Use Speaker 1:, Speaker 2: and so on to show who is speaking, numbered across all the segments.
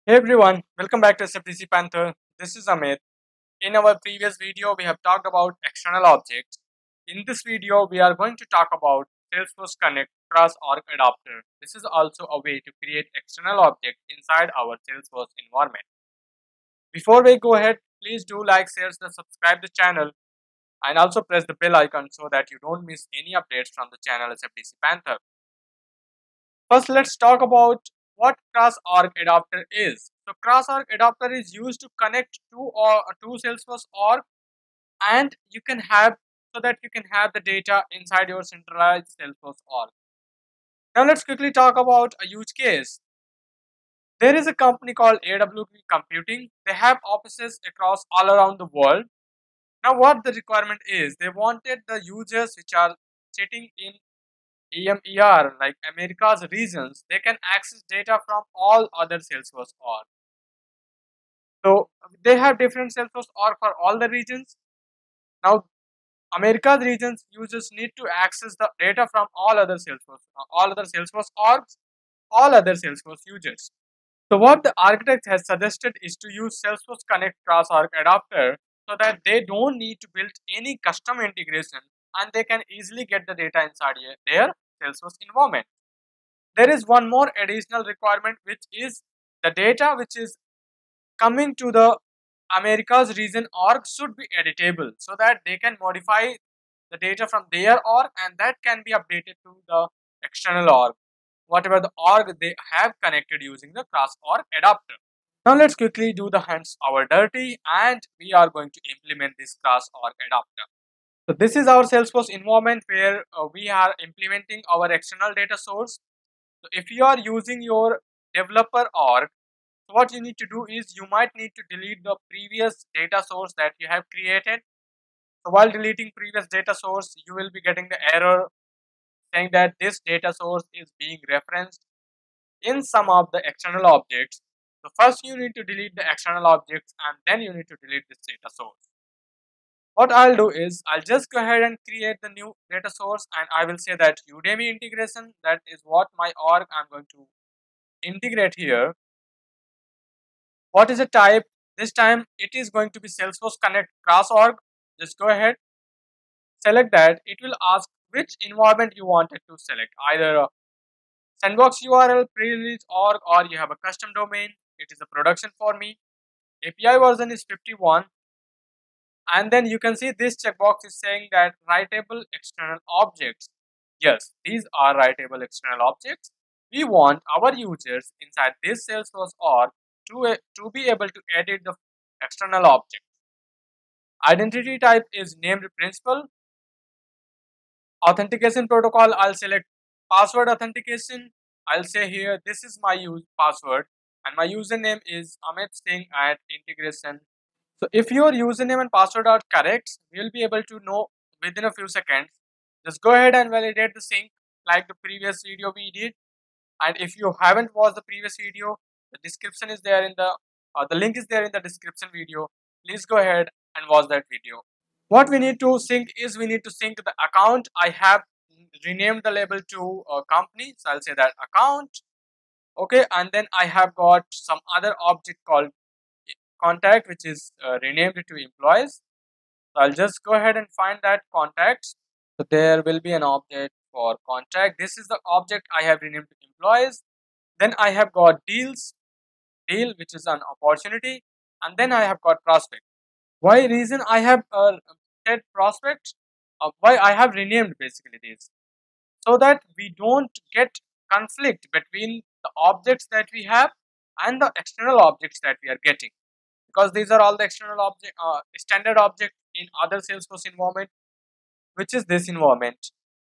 Speaker 1: Hey everyone, welcome back to SFDC Panther. This is Amit. In our previous video, we have talked about external objects. In this video, we are going to talk about Salesforce Connect Cross Org Adapter. This is also a way to create external objects inside our Salesforce environment. Before we go ahead, please do like, share, and subscribe the channel and also press the bell icon so that you don't miss any updates from the channel SFDC Panther. First, let's talk about what cross-org adapter is. So, cross-org adapter is used to connect two Salesforce org, and you can have so that you can have the data inside your centralized Salesforce org. Now, let's quickly talk about a use case. There is a company called AWP Computing. They have offices across all around the world. Now, what the requirement is, they wanted the users which are sitting in EMER, like America's regions, they can access data from all other Salesforce org. So they have different Salesforce org for all the regions. Now America's regions users need to access the data from all other Salesforce orgs, all other Salesforce users. So what the architect has suggested is to use Salesforce Connect Cross Org Adapter so that they don't need to build any custom integration and they can easily get the data inside their Salesforce environment. There is one more additional requirement, which is the data which is coming to the America's region org should be editable so that they can modify the data from their org and that can be updated to the external org, whatever the org they have connected using the cross org adapter. Now let's quickly do the hands our dirty and we are going to implement this cross org adapter. So this is our Salesforce environment where we are implementing our external data source. So if you are using your developer org, so what you need to do is you might need to delete the previous data source that you have created. So while deleting previous data source, you will be getting the error saying that this data source is being referenced in some of the external objects. So first you need to delete the external objects and then you need to delete this data source. What I'll do is I'll just go ahead and create the new data source and I will say that Udemy integration, that is what my org I'm going to integrate here. What is the type? This time it is going to be Salesforce Connect Cross Org. Just go ahead, select that. It will ask which environment you wanted to select, either a sandbox URL, pre-release org, or you have a custom domain. It is a production for me. API version is 51. And then you can see this checkbox is saying that writable external objects. Yes, these are writable external objects. We want our users inside this Salesforce org to be able to edit the external object. Identity type is named principal. Authentication protocol, I'll select password authentication. I'll say here this is my use password and my username is Amit Singh at integration. So if your username and password are correct, we'll be able to know within a few seconds. Just go ahead and validate the sync like the previous video we did. And if you haven't watched the previous video, the description is there in the link is there in the description video. Please go ahead and watch that video. What we need to sync is we need to sync the account. I have renamed the label to company, so I'll say that account. Okay, and then I have got some other object called contact, which is renamed to employees. So I'll just go ahead and find that contacts. So there will be an object for contact. This is the object I have renamed to employees. Then I have got deal, which is an opportunity, and then I have got prospect. Why reason I have said prospect? Why I have renamed basically this, so that we don't get conflict between the objects that we have and the external objects that we are getting, because these are all the external object standard object in other Salesforce environment, which is this environment,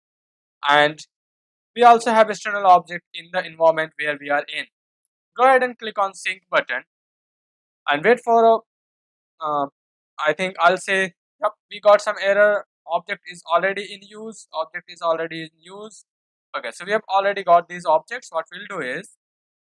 Speaker 1: and we also have external object in the environment where we are in. Go ahead and click on sync button and wait for a I think I'll say, yep, we got some error. Object is already in use. Object is already in use. Okay, so we have already got these objects. What we'll do is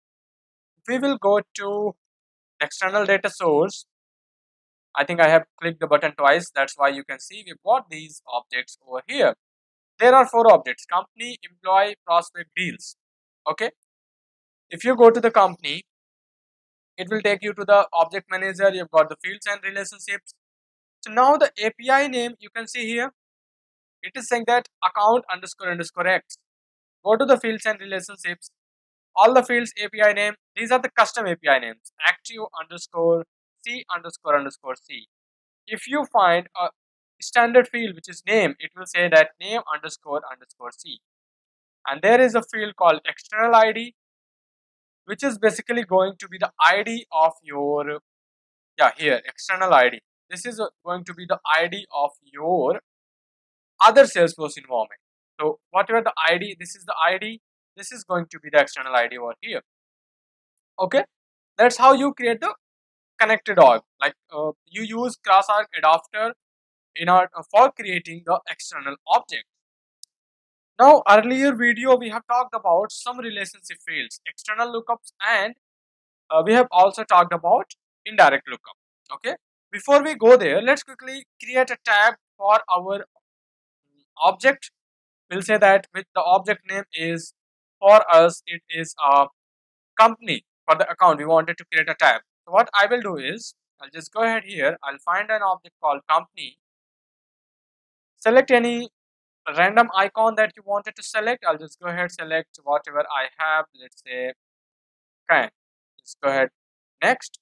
Speaker 1: we will go to external data source. I think I have clicked the button twice. That's why you can see we've got these objects over here. There are four objects: company, employee, prospect, deals. Okay. If you go to the company, It will take you to the object manager. You've got the fields and relationships. So now the API name, you can see here, it is saying that account underscore underscore X. Go to the fields and relationships. All the fields API name, these are the custom API names. Active underscore C underscore underscore C. If you find a standard field which is name, it will say that name underscore underscore C. And there is a field called external ID, which is basically going to be the ID of your, yeah, here, external ID. This is going to be the ID of your other Salesforce environment. So whatever the ID, this is the ID, this is going to be the external ID over here. Okay, that's how you create the connected org. Like you use class arg adapter in order for creating the external object. Now earlier video we have talked about some relationship fields, external lookups, and we have also talked about indirect lookup. Okay, before we go there, let's quickly create a tab for our object. We'll say that with the object name is, for us it is a company. For the account we wanted to create a tab. So what I will do is, I'll just go ahead here, I'll find an object called company, select any random icon that you wanted to select. I'll just go ahead, select whatever I have, let's say kind. Just go ahead, next,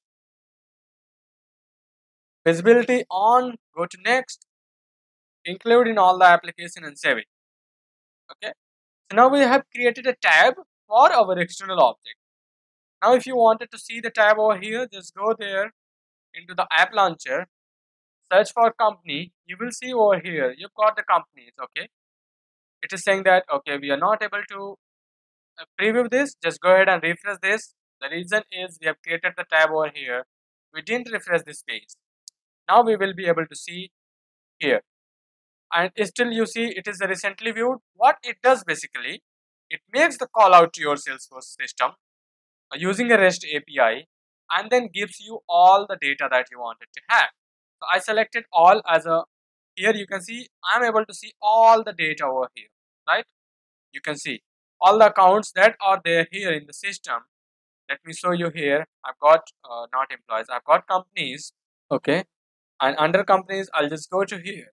Speaker 1: visibility on, go to next, include in all the application and save it. Okay, so now we have created a tab for our external object. Now if you wanted to see the tab over here, just go there into the app launcher, search for company. You will see over here you've got the companies. Okay, it is saying that okay, we are not able to preview this. Just go ahead and refresh this. The reason is we have created the tab over here, we didn't refresh this page. Now we will be able to see here, and still you see it is recently viewed. What it does basically, it makes the call out to your Salesforce system using a REST API, and then gives you all the data that you wanted to have. So I selected all as a, here you can see I'm able to see all the data over here, right? You can see all the accounts that are there here in the system. Let me show you here. I've got not employees, I've got companies. Okay, and under companies I'll just go to here,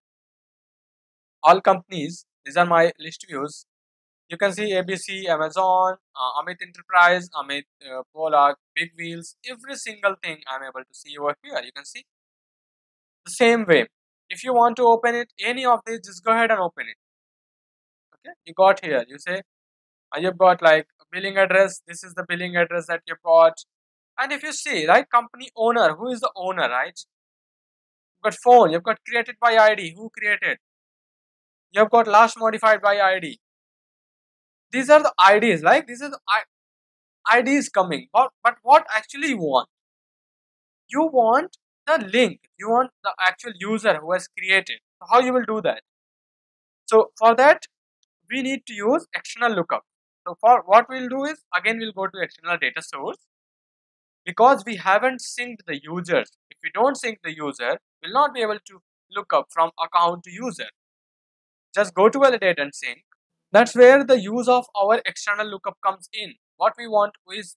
Speaker 1: all companies. These are my list views. You can see ABC, Amazon, Amit Enterprise, Amit Polak, Big Wheels, every single thing I'm able to see over here. You can see the same way. If you want to open it, any of these, just go ahead and open it. Okay, you got here, you say you've got like billing address. This is the billing address that you've got. And if you see, right, company owner, who is the owner, right? You've got phone, you've got created by ID, who created? You've got last modified by ID. These are the IDs, like this is the IDs coming. But what actually you want? You want the link, you want the actual user who has created. So how you will do that? So for that, we need to use external lookup. So for what we'll do is, again we'll go to external data source, because we haven't synced the users. If we don't sync the user, we'll not be able to look up from account to user. Just go to validate and sync. That's where the use of our external lookup comes in. What we want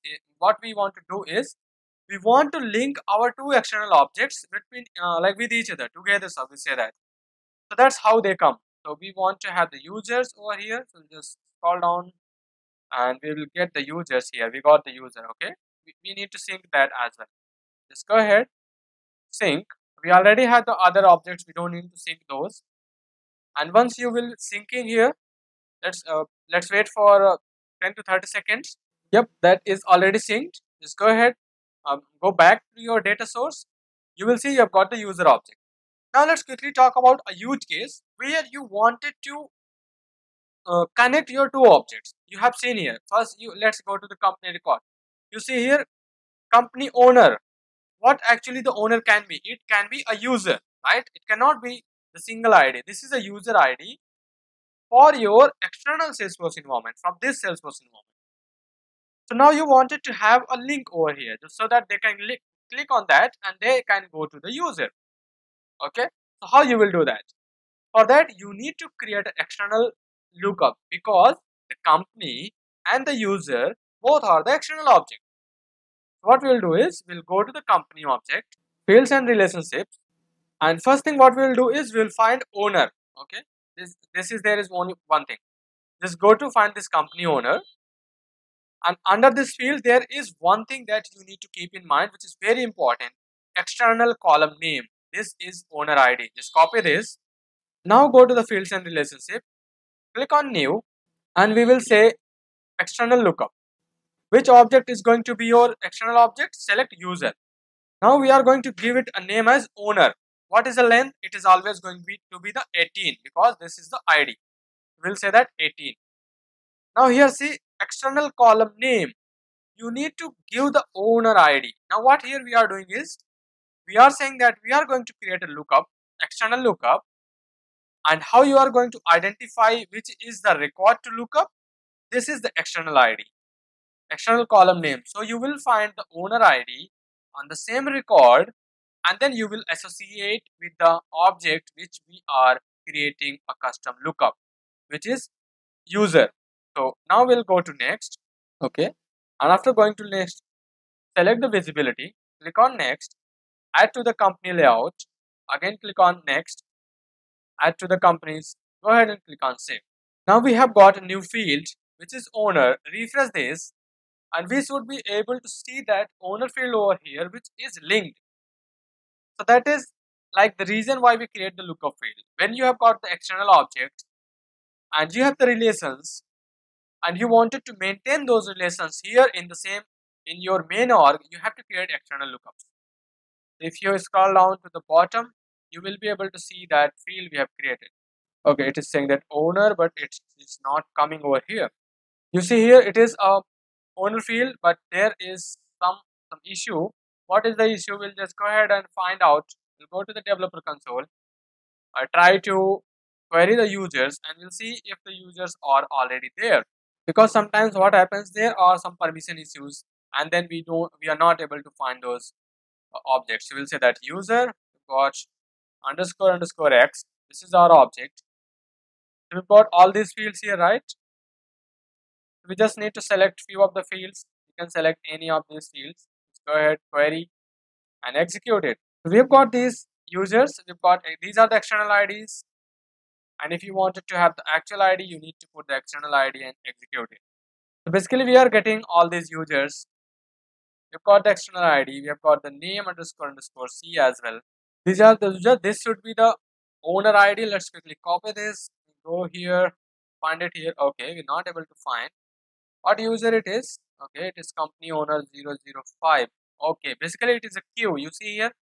Speaker 1: to do is, we want to link our two external objects between like with each other together. So we say that. So that's how they come. So we want to have the users over here. So just scroll down and we will get the users here. We got the user. Okay, we need to sync that as well. Just go ahead, sync. We already have the other objects, we don't need to sync those. And once you will syncing here, let's wait for 10 to 30 seconds. Yep, that is already synced. Just go ahead, go back to your data source. You will see you have got the user object. Now let's quickly talk about a use case where you wanted to connect your two objects. You have seen here. First, let's go to the company record. You see here, company owner. What actually the owner can be? It can be a user, right? It cannot be the single ID. This is a user ID for your external Salesforce environment, from this Salesforce environment. So now you wanted to have a link over here, just so that they can click on that and they can go to the user. Okay, so how you will do that? For that, you need to create an external lookup, because the company and the user both are the external object. What we'll do is we'll go to the company object, fields and relationships, and first thing what we'll do is we'll find owner. Okay, this is there is only one thing. Just go to find this company owner, and under this field there is one thing that you need to keep in mind, which is very important: external column name. This is owner ID. Just copy this. Now go to the fields and relationship, click on new, and we will say external lookup. Which object is going to be your external object? Select user. Now we are going to give it a name as owner. What is the length? It is always going to be the 18, because this is the ID. We'll say that 18. Now here see external column name. You need to give the owner ID. Now what here we are doing is we are saying that we are going to create a lookup, external lookup, and how you are going to identify which is the record to look up. This is the external ID, external column name. So you will find the owner ID on the same record, and then you will associate with the object which we are creating a custom lookup, which is user. So now we'll go to next. Okay, and after going to next, select the visibility, click on next, add to the company layout, again click on next, add to the companies, go ahead and click on save. Now we have got a new field which is owner. Refresh this and we should be able to see that owner field over here which is linked. So that is like the reason why we create the lookup field. When you have got the external object and you have the relations and you wanted to maintain those relations here in the same in your main org, you have to create external lookups. If you scroll down to the bottom, you will be able to see that field we have created. Okay, it is saying that owner, but it's not coming over here. You see here it is a owner field, but there is some issue. What is the issue? We'll just go ahead and find out. We'll go to the developer console. I try to query the users and we'll see if the users are already there. Because sometimes what happens, there are some permission issues and then we are not able to find those objects. So we'll say that user got underscore x. This is our object. So we've got all these fields here, right? We just need to select few of the fields. You can select any of these fields. Let's go ahead, query and execute it. So we've got these users. We've got these are the external IDs. And if you wanted to have the actual ID, you need to put the external ID and execute it. So basically we are getting all these users. We've got the external ID. We have got the name underscore C as well. These are the users. This should be the owner ID. Let's quickly copy this. Go here, find it here. Okay, we're not able to find what user it is. Okay, it is company owner 005. Okay, basically it is a queue. You see here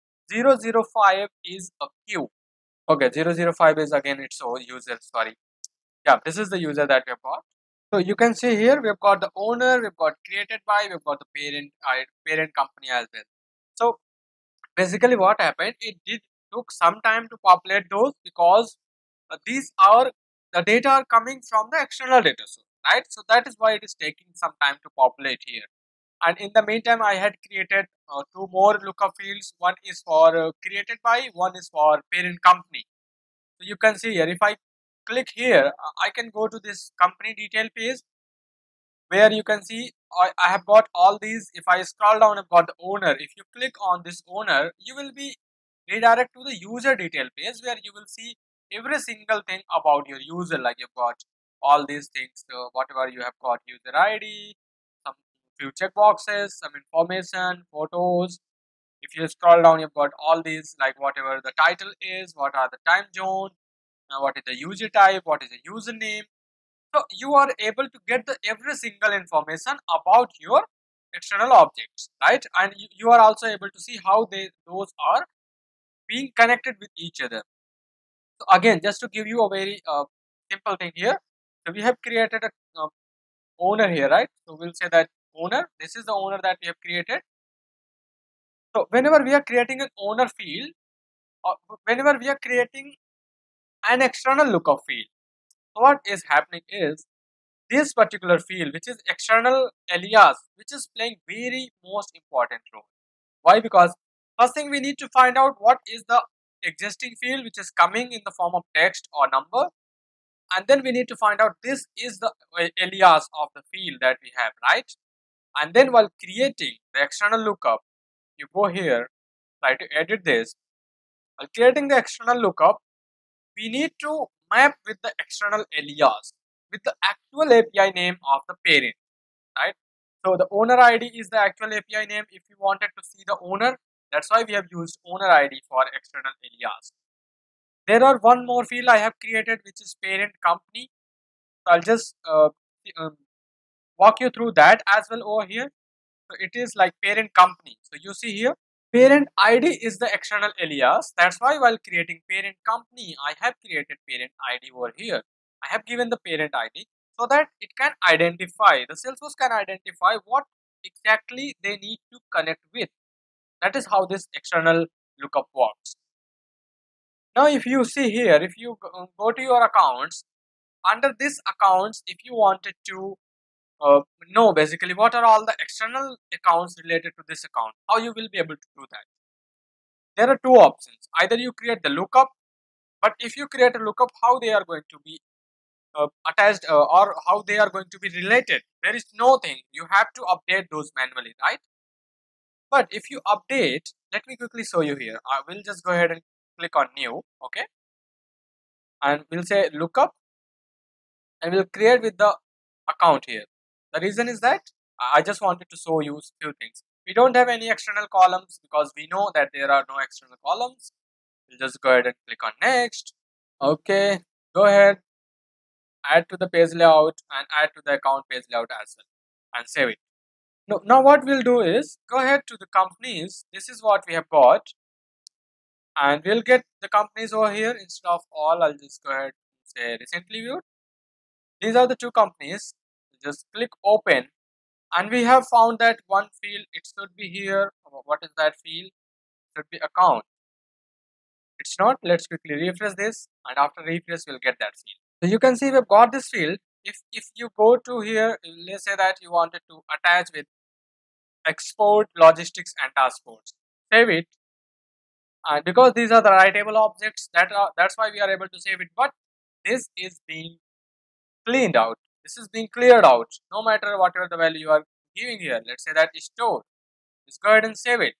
Speaker 1: 005 is a queue. Okay, 005 is again its own user. Sorry. Yeah, this is the user that we have got. So you can see here we have got the owner, we've got created by, we've got the parent company as well. So basically what happened, it did took some time to populate those, because these are the data are coming from the external data source, right? So that is why it is taking some time to populate here. And in the meantime I had created two more lookup fields. One is for created by, one is for parent company. So you can see here, if I click here, I can go to this company detail page where you can see I have got all these. If I scroll down, I've got the owner. If you click on this owner, you will be redirected to the user detail page where you will see every single thing about your user. Like you've got all these things, whatever you have got, user ID, some few checkboxes, some information, photos. If you scroll down, you've got all these, like whatever the title is, what are the time zone, what is the user type, what is the username. So you are able to get the every single information about your external objects, right? And you are also able to see how those are being connected with each other. So again, just to give you a very simple thing here, so we have created a owner here, right? So we'll say that owner, this is the owner that we have created. So whenever we are creating an owner field, or whenever we are creating an external lookup field, so what is happening is this particular field, which is external alias, which is playing very most important role. Why? Because first thing we need to find out what is the existing field which is coming in the form of text or number, and then we need to find out this is the alias of the field that we have, right? And then while creating the external lookup, you go here, try to edit this. While creating the external lookup, we need to map with the external alias with the actual API name of the parent, right? So the owner ID is the actual API name. If you wanted to see the owner, that's why we have used owner ID for external alias. There are one more field I have created, which is parent company. So I'll just um, walk you through that as well over here. So it is like parent company. So you see here, parent ID is the external alias. That's why while creating parent company, I have created parent ID over here. I have given the parent ID so that it can identify, the Salesforce can identify what exactly they need to connect with. That is how this external lookup works. Now if you see here, if you go to your accounts, under this accounts, if you wanted to know basically what are all the external accounts related to this account, how you will be able to do that. There are two options. Either you create the lookup, but if you create a lookup, how they are going to be attached or how they are going to be related, there is no thing. You have to update those manually, right? But if you update, let me quickly show you here. I will just go ahead and click on new, okay? And we'll say lookup and we'll create with the account here. The reason is that I just wanted to show you few things. We don't have any external columns because we know that there are no external columns. We'll just go ahead and click on next. Okay, go ahead, add to the page layout and add to the account page layout as well and save it. Now what we'll do is go ahead to the companies. This is what we have got and we'll get the companies over here. Instead of all, I'll just go ahead and say recently viewed. These are the two companies. Just click open and we have found that one field, it should be here. What is that field? It should be account. It's not. Let's quickly refresh this and after refresh we'll get that field. So you can see we've got this field. If you go to here, let's say that you wanted to attach with export, logistics and transports. Save it. And because these are the writable objects, that's why we are able to save it. But this is being cleaned out. This is being cleared out. No matter whatever the value you are giving here. Let's say that is stored. Just go ahead and save it.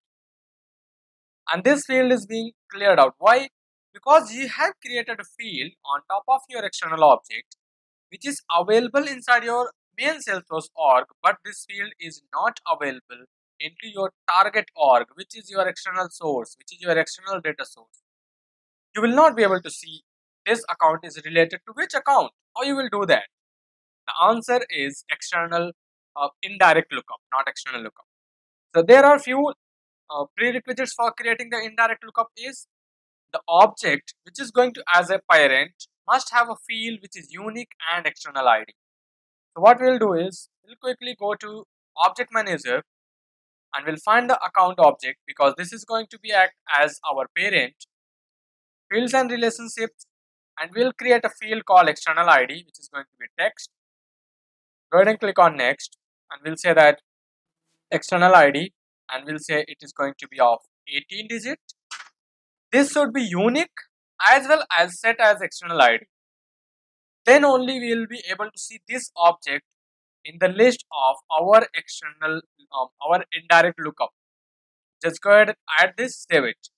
Speaker 1: And this field is being cleared out. Why? Because you have created a field on top of your external object which is available inside your main Salesforce org, but this field is not available into your target org, which is your external source, which is your external data source. You will not be able to see this account is related to which account. How you will do that? The answer is external indirect lookup, not external lookup. So there are few prerequisites for creating the indirect lookup is the object which is going to as a parent must have a field which is unique and external ID. So what we'll do is we'll quickly go to object manager and we'll find the account object because this is going to be act as our parent, fields and relationships, and we'll create a field called external ID which is going to be text. Go ahead and click on next and we'll say that external ID and we'll say it is going to be of 18 digit. This should be unique as well as set as external ID. Then only we will be able to see this object in the list of our external, our indirect lookup. Just go ahead and add this, save it.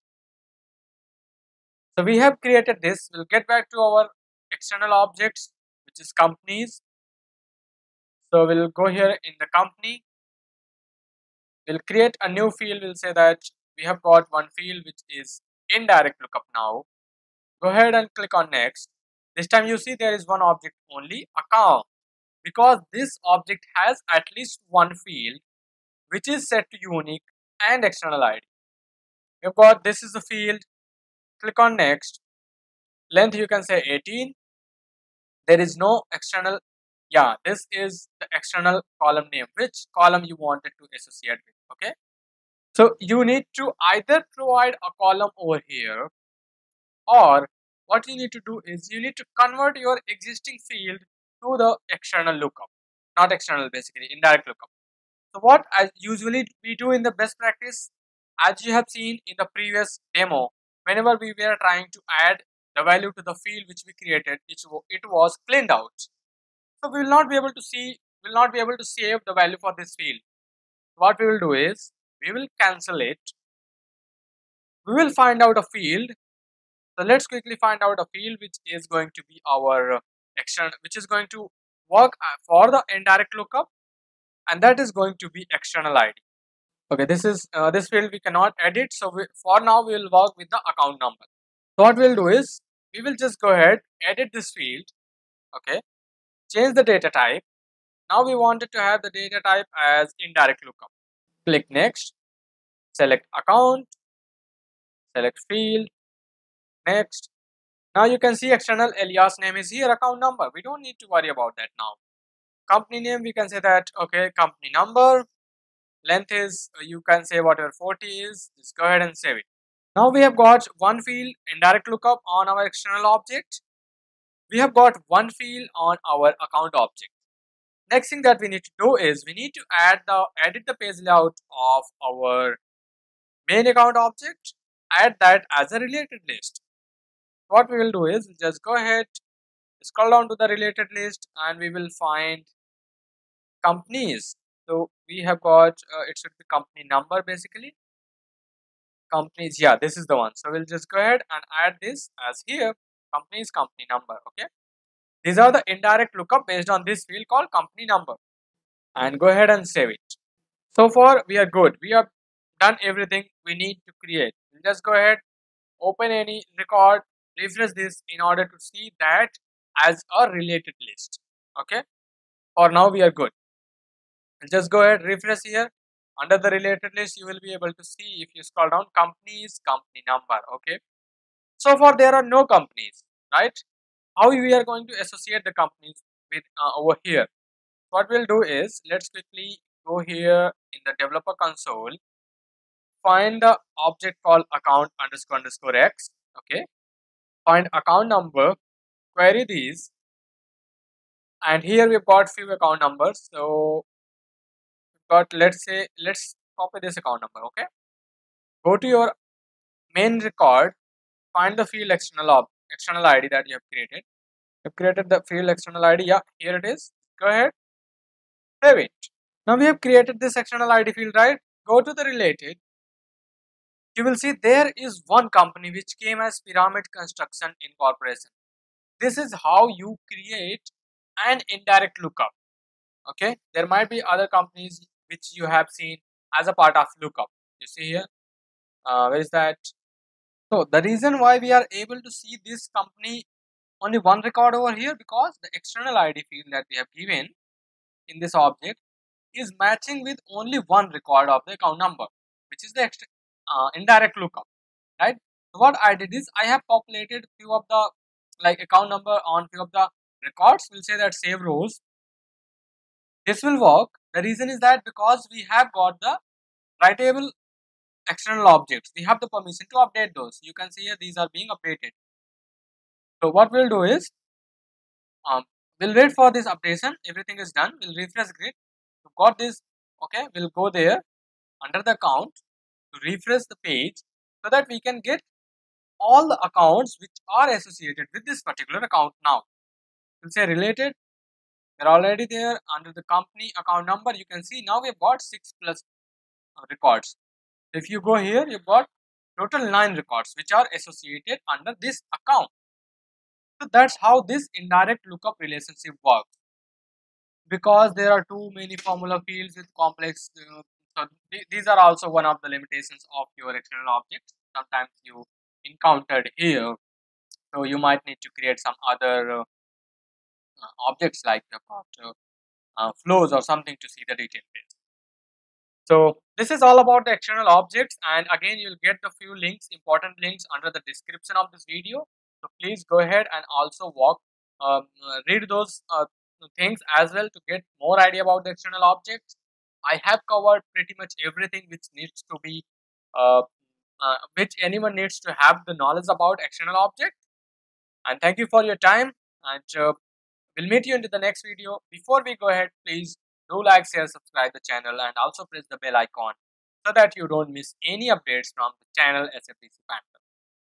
Speaker 1: So we have created this. We'll get back to our external objects, which is companies. So we'll go here in the company. We'll create a new field. We'll say that we have got one field which is indirect lookup now. Go ahead and click on next. This time you see there is one object only, account, because this object has at least one field which is set to unique and external ID. You've got this is the field. Click on next. Length you can say 18. There is no external. Yeah, this is the external column name. Which column you wanted to associate with? Okay. So you need to either provide a column over here, or what you need to do is you need to convert your existing field to the external lookup, not external, basically indirect lookup. So what as usually we do in the best practice, as you have seen in the previous demo, whenever we were trying to add the value to the field which we created, it was cleaned out. So we will not be able to see, will not be able to save the value for this field. What we will do is we will cancel it. We will find out a field. So let's quickly find out a field which is going to be our which is going to work for the indirect lookup, and that is going to be external ID. Okay, this field we cannot edit, so for now we will work with the account number. So what we'll do is we will just go ahead, edit this field. Okay, change the data type. Now we wanted to have the data type as indirect lookup. Click next, select account, select field, next. Now you can see external alias name is here, account number. We don't need to worry about that now. Company name, we can say that, okay, company number. Length is, you can say whatever 40 is, just go ahead and save it. Now we have got one field indirect lookup on our external object. We have got one field on our account object. Next thing that we need to do is we need to edit the page layout of our main account object, add that as a related list. What we will do is just go ahead, scroll down to the related list, and we will find companies. So we have got it should be company number basically. Companies, yeah, this is the one. So we'll just go ahead and add this as here, companies company number. Okay, these are the indirect lookup based on this field called company number, and go ahead and save it. So far we are good. We have done everything we need to create. We'll just go ahead, open any record, refresh this in order to see that as a related list. Okay, for now we are good. We'll just go ahead, refresh here. Under the related list, you will be able to see, if you scroll down, companies company number. Okay, so far there are no companies, right? How we are going to associate the companies with over here? What we'll do is, let's quickly go here in the developer console, find the object called account underscore underscore x. Okay, find account number, query these, and here we've got few account numbers. So but let's copy this account number. Okay, go to your main record, find the field external ID that you have created. You've created the field external ID. Yeah, here it is. Go ahead, save it. Now we have created this external ID field, right? Go to the related. You will see there is one company which came as Pyramid Construction Incorporation. This is how you create an indirect lookup. Okay, there might be other companies which you have seen as a part of lookup. You see here, where is that? So the reason why we are able to see this company only one record over here, because the external ID field that we have given in this object is matching with only one record of the account number, which is the indirect lookup, right? So what I did is I have populated few of the account number on few of the records. We'll say that save rows. This will work. The reason is that because we have got the writable external objects, we have the permission to update those. You can see here these are being updated. So what we'll do is we'll wait for this updation. Everything is done. We'll refresh grid. So got this. Okay, we'll go there under the account to refresh the page so that we can get all the accounts which are associated with this particular account. Now we'll say related. They're already there under the company account number. You can see now we've got 6 plus records. If you go here, you've got total 9 records which are associated under this account. So that's how this indirect lookup relationship works. Because there are too many formula fields with complex, so these are also one of the limitations of your external objects. Sometimes you encountered here, so you might need to create some other objects like flows or something to see the detail base. So this is all about the external objects, and again you'll get the few links, important links under the description of this video. So please go ahead and also read those things as well to get more idea about the external objects. I have covered pretty much everything which needs to be which anyone needs to have the knowledge about external object. And thank you for your time, and we'll meet you into the next video. Before we go ahead, please do like, share, subscribe the channel, and also press the bell icon so that you don't miss any updates from the channel SFDC Panther.